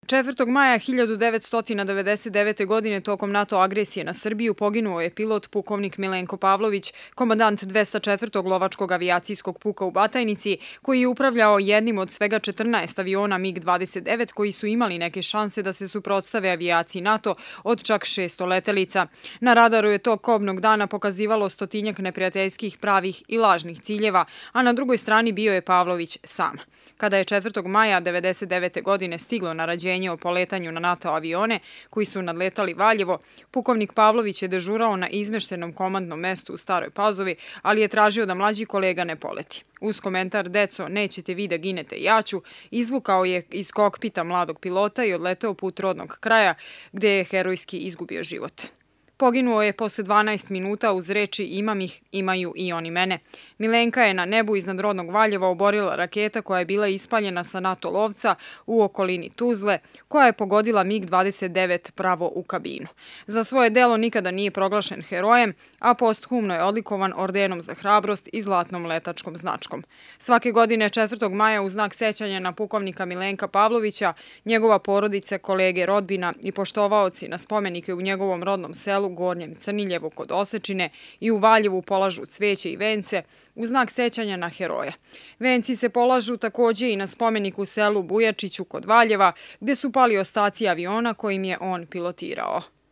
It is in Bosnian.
4. maja 1999. godine tokom NATO agresije na Srbiju poginuo je pilot pukovnik Milenko Pavlović, komandant 204. lovačkog avijacijskog puka u Batajnici, koji je upravljao jednim od svega 14 aviona MiG-29 koji su imali neke šanse da se suprotstave avijaciji NATO od čak 600 letelica. Na radaru je tog kobnog dana pokazivalo stotinjak neprijateljskih pravih i lažnih ciljeva, a na drugoj strani bio je Pavlović sam. Kada je 4. maja 1999. godine stiglo naređenje o poletanju na NATO avione koji su nadletali Valjevo, pukovnik Pavlović je dežurao na izmeštenom komandnom mestu u Staroj Pazovi, ali je tražio da mlađi kolega ne poleti. Uz komentar "Deco, nećete vi da ginete, ja ću", izvukao je iz kokpita mladog pilota i odleteo put rodnog kraja, gde je herojski izgubio život. Poginuo je posle 12 minuta uz reči "imam ih, imaju i oni mene". Milenka je na nebu iznad rodnog Valjeva oborila raketa koja je bila ispaljena sa NATO lovca u okolini Tuzle, koja je pogodila MiG-29 pravo u kabinu. Za svoje delo nikada nije proglašen herojem, a posthumno je odlikovan ordenom za hrabrost i zlatnom letačkom značkom. Svake godine 4. maja u znak sećanja na pukovnika Milenka Pavlovića, njegova porodica, kolege, rodbina i poštovaoci na spomenike u njegovom rodnom selu Gornjem Crniljevu kod Osečine i u Valjevu polažu cveće i vence u znak sećanja na heroja. Venci se polažu takođe i na spomenik u selu Bujačiću kod Valjeva, gde su pali ostaci aviona kojim je on pilotirao.